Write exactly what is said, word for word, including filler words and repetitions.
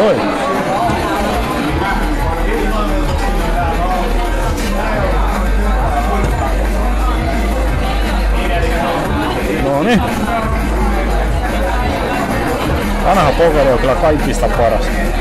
oi. Noniin. Vanha pokeri on kyllä kaikista paras.